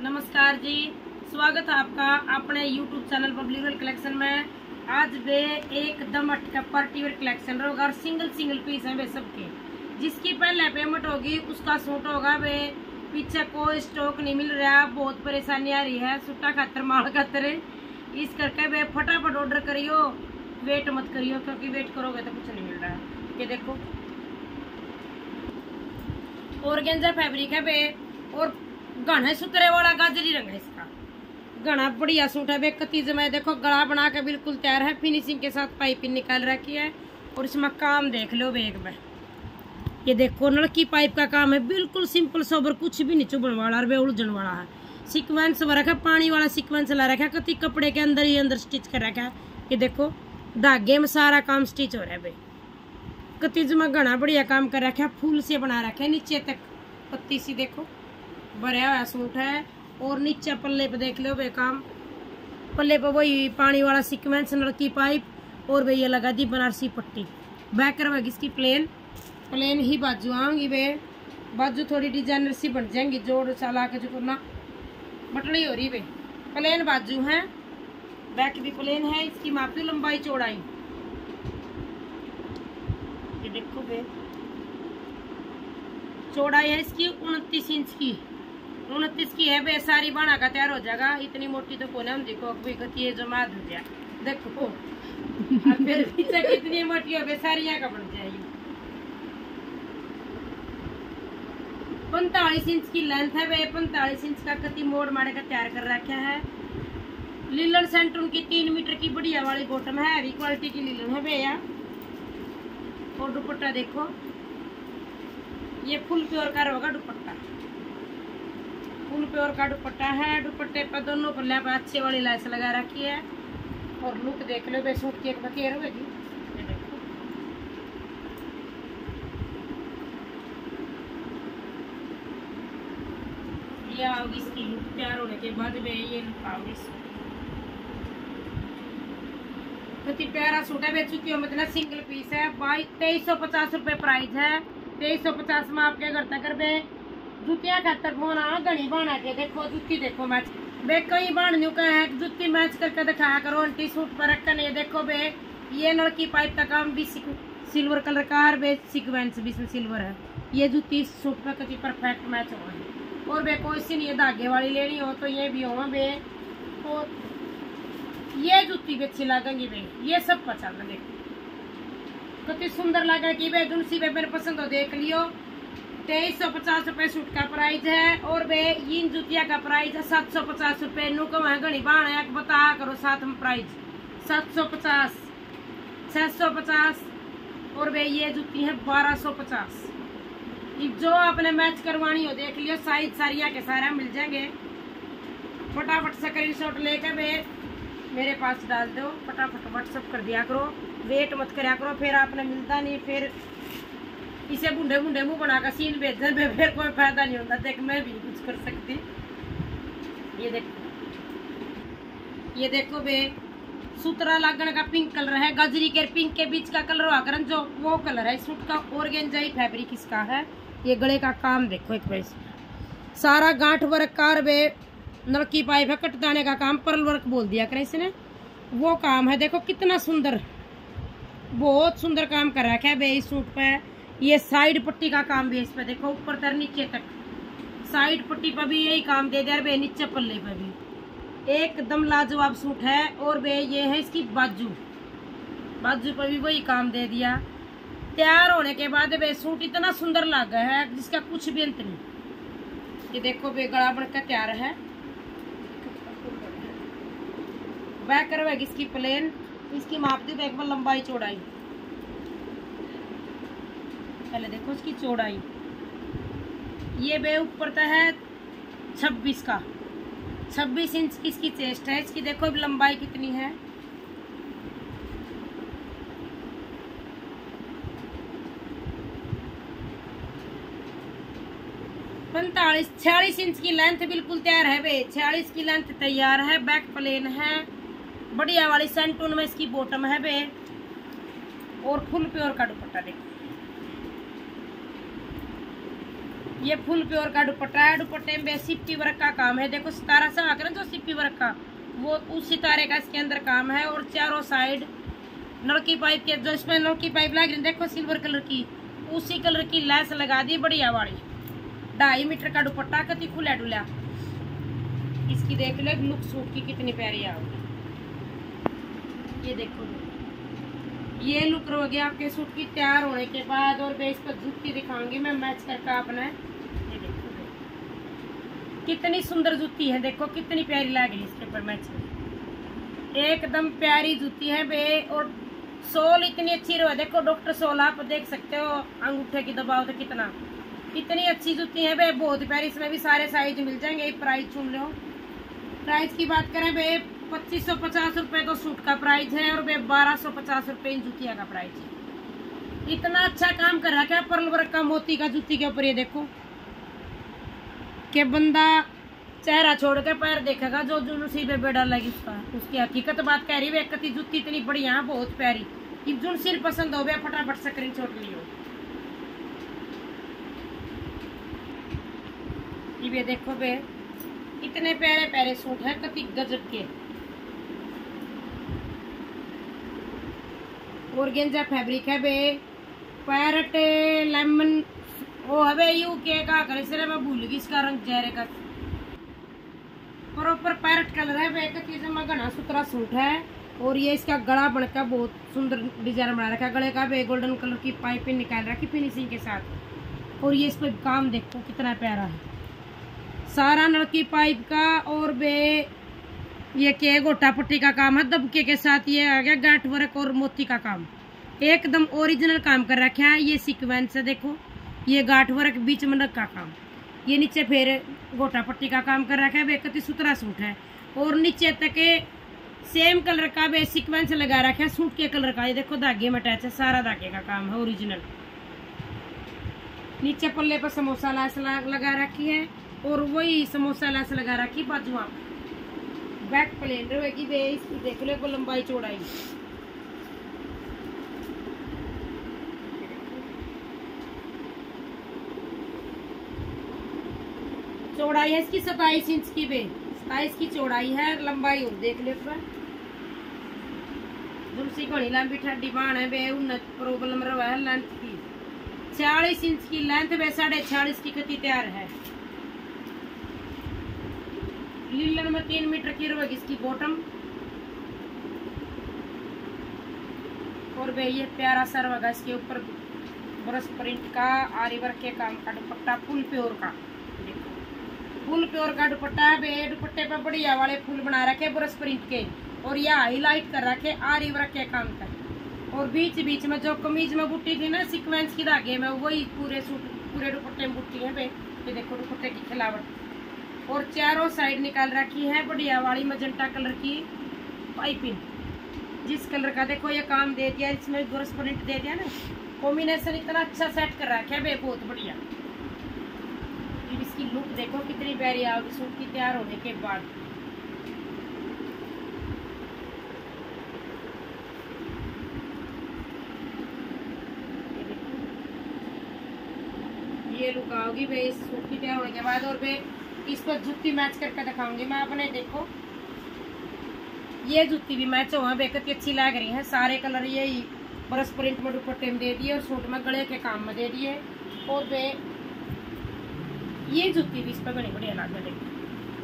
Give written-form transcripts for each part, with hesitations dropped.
नमस्कार जी, स्वागत है आपका अपने YouTube चैनल पब्लिक वेयर कलेक्शन में। आज वे एकदम अटका पार्टी वेयर कलेक्शन होगा और सिंगल पीस है वे सबके। जिसकी पहले पेमेंट होगी उसका सूट होगा। वे पीछे कोई स्टॉक नहीं मिल रहा, बहुत परेशानी आ रही है सूटा खातर माल खातर। इस करके वे फटाफट ऑर्डर करियो, वेट मत करियो, क्योंकि वेट करोगे तो कुछ नहीं मिल रहा है। ये देखो ऑर्गेन्जा फैब्रिक है वे, और घना सुतरे वाला गाजरी रंग है इसका। घना बढ़िया सूट है वे। कतीज में देखो गला बना के बिल्कुल तैयार है, फिनिशिंग के साथ पाइपिंग निकाल रखी है। और इसमें काम देख लो बैग में, ये देखो नलकी पाइप का काम है, बिल्कुल सिंपल सोबर, कुछ भी नहीं चुभन वाला और वे उलझन वाला है। सीक्वेंस रखा, पानी वाला सीक्वेंस ला रखा, कति कपड़े के अंदर ही अंदर स्टिच कर रखा है। ये देखो धागे में सारा काम स्टिच हो रहा है वे। कतीज में घना बढ़िया काम कर रखा है, फूल से बना रखा है नीचे तक पत्ती सी, देखो भरा हुआ सूट है। और नीचे पल्ले पे देख लो वे काम, पल्ले पे वही पानी वाला सीक्वेंस नलकी पाइप, और वे ये लगा दी बनारसी पट्टी। बैक करवाएगी इसकी प्लेन ही बाजू आऊंगी वे। बाजू थोड़ी डिजाइनर सी बन जाएंगी, जोड़ चला के जो करना बटड़ी हो रही वे। प्लेन बाजू है, बैक भी प्लेन है। इसकी मापी लंबाई चौड़ाई ये देखो वे, चौड़ाई है इसकी 29 इंच की, 29 की है वे। सारी बना का तैयार हो जाएगा, इतनी मोटी तो कोने हम देखो अभी गति जो मार हो जाए देखो। अब फिर पीछे कितनी मोटी हो गई, सारी यहाँ का बन जाएगी। 45 इंच की लेंथ है वे, 45 इंच का कति मोड़ मारे का तैयार कर रखा है। लीलन सेंटर उनकी 3 मीटर की बढ़िया वाली बॉटम है, हैवी क्वालिटी की लीलन है वे यार। और दुपट्टा देखो, ये फुल प्योर का होगा दुपट्टा, फुल प्योर का दुपट्टा है। दुपट्टे पर दोनों पल्ले पर अच्छे वाली लाइस लगा रखी है। और लुक देख लो बे, सूट की एक बकेर होगी। ये देखो ये आओगी इसकी लुक तैयार होने के बाद वे, ये लुक आओगी। कितनी प्यारा सूट है, बेच चुकी हो मतलब सिंगल पीस है। 2350 रुपए प्राइस है। 2350 में आपके घर तक बे जुतिया खातर बोना घनी बना के देखो। जुती देखो मैच बे, कई बाणियों का है, जुती मैच करके दिखाया करो आंटी सूट पर रखकर। ये देखो बे, ये नलकी पाइप का काम भी सिल्वर कलर का है बे, सीक्वेंस भी इसमें सिल्वर है। ये जुती सूट पर कितनी परफेक्ट मैच हो गई। और बे कोई सी नहीं है धागे वाली लेनी हो तो ये भी हो बे। और ये जुती भी अच्छी लगेंगी बे, ये सब पसंद है। देखो कितनी सुंदर लगा कि बे, जुनसी बे मेरे पसंद हो देख लियो। 2350 रुपए सूट का प्राइस है। और बे इन जुतिया का प्राइस है 750 रुपए। नु को घनी बाण है, बता करो साथ में प्राइस 750, 650। और बे ये जुती है 1250। जो आपने मैच करवानी हो देख लियो, साइज सारिया के सारा मिल जाएंगे। फटाफट स्क्रीनशॉट लेकर बे मेरे पास डाल दो, फटाफट व्हाट्सअप कर दिया करो, वेट मत करा करो। फिर आपने मिलता नहीं, फिर इसे बुंडे मुंह बनाकर सीन भेजने में फिर कोई फायदा नहीं होता। देख मैं भी कुछ कर सकती। ये देखो बे, सूत्रा लागण का पिंक कलर है, गजरी के पिंक के बीच का कलर आकर जो वो कलर है सूट का। ऑर्गेन्जा फैब्रिक इसका है। ये गले का काम देखो एक बार, सारा गांठ वर्क कार बे, नलकी पाइप है, कटदाने का काम, पर्ल वर्क बोल दिया करें इसने, वो काम है। देखो कितना सुंदर, बहुत सुंदर काम कर रखा है बे इस सूट पे। ये साइड पट्टी का काम भी है इस पे, देखो ऊपर तर नीचे तक साइड पट्टी पर भी यही काम दे दिया बे, नीचे पल्ले पे भी एकदम लाजवाब सूट है। और बे ये है इसकी बाजू पर भी वही काम दे दिया। तैयार होने के बाद बे सूट इतना सुंदर लगा है जिसका कुछ भी अंत नहीं। ये देखो बे गला बनकर तैयार है। बैक करवाएगी इसकी प्लेन, इसकी माप दी बैक में लंबाई चौड़ाई। पहले देखो इसकी चौड़ाई, ये बे ऊपर तक है 26 का, 26 इंच की इसकी चेस्ट है। इसकी देखो लंबाई कितनी है, पैंतालीस 46 इंच की लेंथ बिल्कुल तैयार है बे, 46 की लेंथ तैयार है। बैक प्लेन है, बढ़िया वाली सेंटून में इसकी बॉटम है बे। और फुल प्योर का दुपट्टा देखो, ये फुल प्योर का दुपट्टा है। दुपट्टे में सिप्पी वर्क का काम है। देखो सितारा सा आकर जो सिप्पी वर्क का, वो उस सितारे का इसके अंदर काम है। और चारों साइड नलकी पाइप के, जो इसमें नलकी पाइप लग रही है देखो सिल्वर कलर की, उसी कलर की लैस लगा दी बढ़िया वाली। 2.5 मीटर का दुपट्टा, कति खुला डुला। इसकी देख लो लुक सूट की कितनी प्यारी आओगी। ये देखो ये लुक हो गया आपके सूट की तैयार होने के बाद। और मैं इस पर जूती दिखाऊंगी मैं मैच करके आपने। ये देखो कितनी सुंदर जूती है, देखो कितनी प्यारी लग रही है इसके ऊपर मैच, एकदम प्यारी जूती है बे। और सोल इतनी अच्छी रहो, देखो डॉक्टर सोल आप देख सकते हो, अंगूठे की दबाव तो कितनी अच्छी जूती है बे, बहुत प्यारी। इसमें भी सारे साइज मिल जाएंगे। प्राइस सुन लो, प्राइस की बात करें बे 2550 रुपए तो सूट का प्राइस है। और बे 1250 रुपए इन जूतिया का प्राइस है। इतना अच्छा काम कर रखा है पर्ल वर्क का मोती का जूती के ऊपर। ये देखो कि बंदा चेहरा छोड़ के पैर देखेगा जो जुनसी पे बेड़ा लगी उसकी हकीकत बात कह रही है। कति जूती इतनी बढ़िया बहुत प्यारी, जुन सिर पसंद हो गया फटाफट स्क्रीनशॉट लियो। ये देखो बे इतने प्यारे प्यारे सूट है, कति गजब के। ऑर्गेन्जा फैब्रिक है बे, पैरट लेमन वो है बे यूके का करे मैं भूल गई इसका रंग चेहरे का। प्रॉपर पैरट कलर है बे, कति जमा घना सुथरा सूट है। और ये इसका गला बनकर बहुत सुंदर डिजाइन बना रखा है गले का बे, गोल्डन कलर की पाइपिंग निकाल रखी फिनिशिंग के साथ। और ये इस पर काम देखो कितना प्यारा है, सारा नलकी पाइप का। और बे ये के गोटा पट्टी का काम है दबके के साथ। ये आ गया गांठ वर्क और मोती का काम, एकदम ओरिजिनल काम कर रखा है। ये सीक्वेंस है देखो, ये गांठ वर्क बीच में नग का काम, ये नीचे फिर गोटा पट्टी का काम कर रखा है। बेकती सुथरा सूट है। और नीचे तक सेम कलर का बे सीक्वेंस लगा रखा है सूट के कलर का। ये देखो धागे में अटैच है, सारा धागे का काम है ओरिजिनल। नीचे पल्ले पर समोसा लैस लगा रखी है। और वही समोसा लैस लगा रखी बाजुआ। बैक प्लेन रहेगी बे, इसकी देख लो को लंबाई चौड़ाई। चौड़ाई है इसकी 27 इंच की बे, 27 की चौड़ाई है। लंबाई और देख लो जुलसी घनी लंबी ठंडी बाण है बे, उन प्रॉब्लम रहा है लेंथ की। 40 इंच की लेंथ बे, 46.5 की कति तैयार है। लीलन में 3 मीटर की रहेगी इसकी बॉटम। और बे ये प्यारा सर होगा इसके ऊपर ब्रश प्रिंट का आरी वर्क के काम का दुपट्टा फुल प्योर का। फुल प्योर का दुपट्टा है बे, दुपट्टे पे बढ़िया वाले फूल बना रखे ब्रश प्रिंट के। और यह हाईलाइट कर रखे आरी वर्क के काम का। और बीच बीच में जो कमीज में बुट्टी थी ना सीक्वेंस की धागे में, वही पूरे सूट पूरे दुपट्टे में बुट्टी है बे। ये देखो दुपट्टे की खिलावट। और चारों साइड निकाल रखी है बढ़िया वाली मजेंटा कलर की पाइपिंग। जिस कलर का देखो ये काम दे दिया, इसमें ब्रश प्रिंट दे दिया ना, कॉम्बिनेशन इतना अच्छा सेट कर रखा है बे, बहुत बढ़िया। इसकी लुक देखो कितनी प्यारी आओगी सूट की तैयार होने के बाद। ये लुक आओगी बे इस सूट की तैयार होने के बाद। और बे इस पर जूती मैच करके दिखाऊंगी मैं अपने। देखो ये जूती भी मैच हुआ, बेकती अच्छी लग रही है। सारे कलर यही ब्रश प्रिंट में दुपट्टे में दे दिए और सूट में गले के काम में दे दिए। और बे ये जूती भी इस पर बड़ी बढ़िया लग रही है।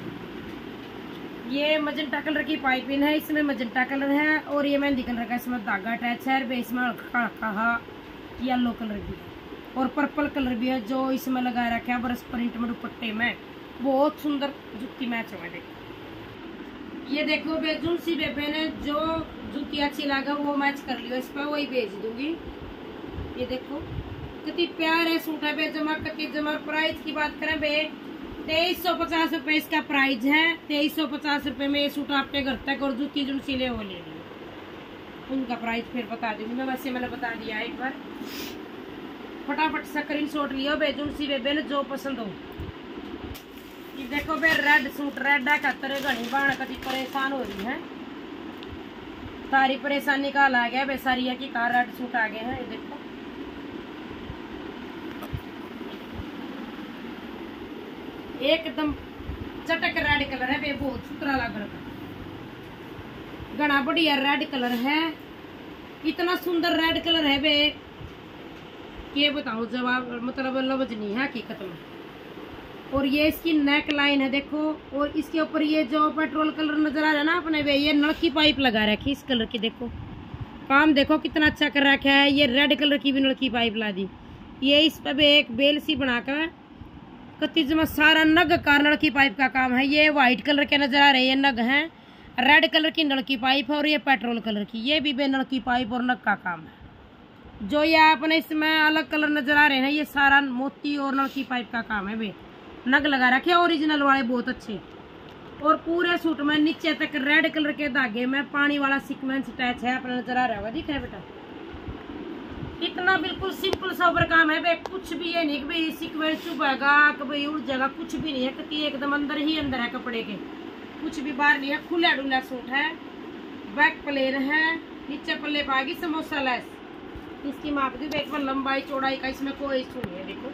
ये मजेंटा कलर की पाइपिंग है, इसमें मजेंटा कलर है। और ये मेहंदी कलर का इसमें धागा अटैच है। बे इसमें हल्का येलो कलर भी है और पर्पल कलर भी है जो इसमें लगा रखा है ब्रश प्रिंट में दुपट्टे में। बहुत सुंदर जूती मैच हुआ। देखो ये देखो बे जुलसी बेबे ने जो जूती अच्छी लगा वो मैच कर लियो इस पर, वही भेज दूंगी। ये देखो कितनी प्यारे सूट है बे, जमा कति जमा। प्राइस की बात करें बे 2350 रुपए इसका प्राइस है। 2350 रुपए में ये सूट आपके घर तक। और जूती जुलसी ले वो ले लियो। उनका प्राइस फिर बता दूंगी मैं, वैसे मैंने बता दिया एक बार। फटाफट स्क्रीनशॉट लियो बे जुलसी बेबे ने जो पसंद हो। देखो बे रेड सूट, रेड है खतर घनी बाण कति परेशान हो रही है। सारी परेशानी का आ गया बे, सारिया की कार रेड सूट आ गए हैं। ये देखो एकदम चटक रेड कलर है बे, बहुत सुथरा लग रहा, घना बढ़िया रेड कलर है, इतना सुंदर रेड कलर है बे, ये बताऊं जवाब मतलब लफ्ज नहीं है हकीकत में। और ये इसकी नेक लाइन है देखो, और इसके ऊपर ये जो पेट्रोल कलर नजर आ रहा है ना अपने बे, ये नलकी पाइप लगा रखी इस कलर की, देखो काम देखो कितना अच्छा कर रखा है। ये रेड कलर की भी नलकी पाइप ला दी, ये इस पर भी एक बेल सी बनाकर कत्तीस में सारा नग का नलकी पाइप का काम है। ये व्हाइट कलर के नजर आ रहे हैं, ये नग हैं, रेड कलर की नलकी पाइप है, और ये पेट्रोल कलर की, ये भी बे नलकी पाइप और नग का काम है। जो ये आपने इसमें अलग कलर नजर आ रहे हैं, ये सारा मोती और नलकी पाइप का काम है बे, नग लगा रखे ओरिजिनल वाले बहुत अच्छे। और पूरे सूट में नीचे तक रेड कलर के धागे में पानी वाला सीक्वेंस अटैच है, अपना नजर आ रहा होगा, दिख रहा है बेटा, इतना बिल्कुल सिंपल सोबर काम है बे, कुछ भी ये नहीं कि भाई सीक्वेंस चुभेगा कि भाई उड़ जाएगा, कुछ भी नहीं है, क्योंकि एकदम अंदर ही अंदर है कपड़े के, कुछ भी बाहर नहीं है, खुला डुला सूट है, बैक प्लेन है, नीचे पल्ले पाएगी समोसा लेस, इसकी माप दी एक बार लंबाई चौड़ाई का इसमें कोई इशू नहीं है। देखो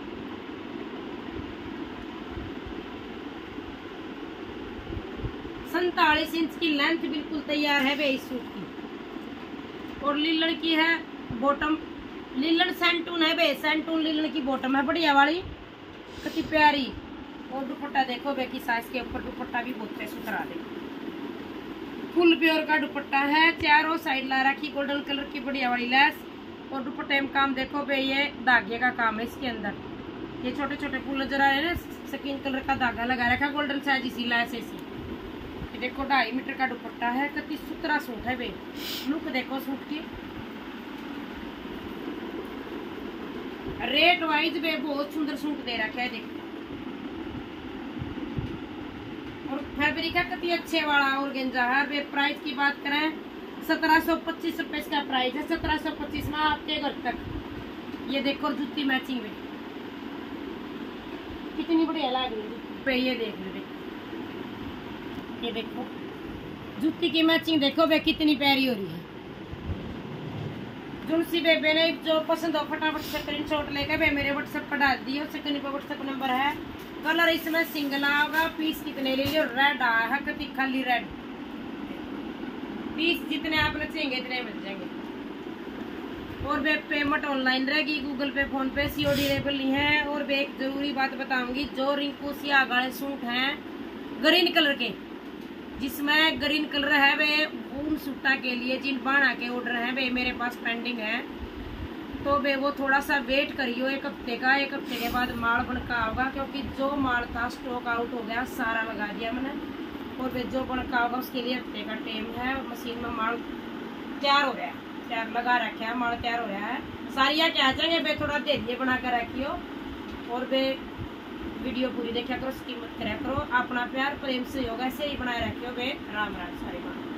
47 इंच की लेंथ बिल्कुल तैयार है बे इस सूट की। और लीलन की है बॉटम, लीलन सैंटून है बे, सैंटून लीलन की बॉटम है बढ़िया वाली, कितनी प्यारी। और दुपट्टा देखो बे की साइज के ऊपर दुपट्टा भी बहुत सुथरा, देखो फुल प्योर का दुपट्टा है, चारों साइड ला रखी गोल्डन कलर की बढ़िया वाली लेस। और दुपट्टे में काम देखो बे, ये धागे का काम है इसके अंदर, ये छोटे छोटे फूल नजर आ रहे हैं, स्किन कलर का धागा लगा रखा गोल्डन साइज इसी लेस ऐसी। देखो 2.5 मीटर का दुपट्टा है, कितनी सुथरा सूट है बे, लुक देखो सूट की। रेट वाइज बे बहुत सुंदर सूट दे रखा है देखो, और फैब्रिक है कितनी अच्छे वाला ऑर्गेन्जा है बे। प्राइस की बात करें 1725 रुपए इसका प्राइस है, 1725 में आपके घर तक। ये देखो जूती मैचिंग में कितनी बढ़िया लग रही है पे, ये देख लो, ये देखो जूती की मैचिंग देखो बे कितनी प्यारी हो रही है। जुलसी बेबे ने जो पसंद हो फटाफट स्क्रीनशॉट लेकर बे मेरे व्हाट्सएप पर डाल दियो, सेकंड पर व्हाट्सएप नंबर है। कलर इसमें सिंगल आएगा, पीस कितने ले लियो, रेड आया है कति खाली रेड, पीस जितने आपने चाहिए इतने मिल जाएंगे। और बे पेमेंट ऑनलाइन रहेगी, Google Pay PhonePe COD available नहीं है। और बे एक जरूरी बात बताऊंगी, जो रिंकू सिया वाले सूट हैं ग्रीन कलर के, जिसमें ग्रीन कलर है वे ऊन सूटा के लिए जिन बाणा के ऑर्डर हैं वे मेरे पास पेंडिंग है, तो वे वो थोड़ा सा वेट करियो, एक हफ्ते का, एक हफ्ते के बाद माल बनका होगा, क्योंकि जो माल था स्टॉक आउट हो गया, सारा लगा दिया मैंने। और वे जो बनका होगा उसके लिए हफ्ते का टाइम है, मशीन में माल तैयार हो रहा है, तैयार लगा रखे है, माल तैयार हो रहा है, सारिया क्या जाएंगे वे थोड़ा धैर्य बना कर रखियो। और वे वीडियो पूरी देखा करो, स्किप मत करा करो, अपना प्यार प्रेम से होगा ऐसे ही बनाए रखियो बे। राम राम सारी बात।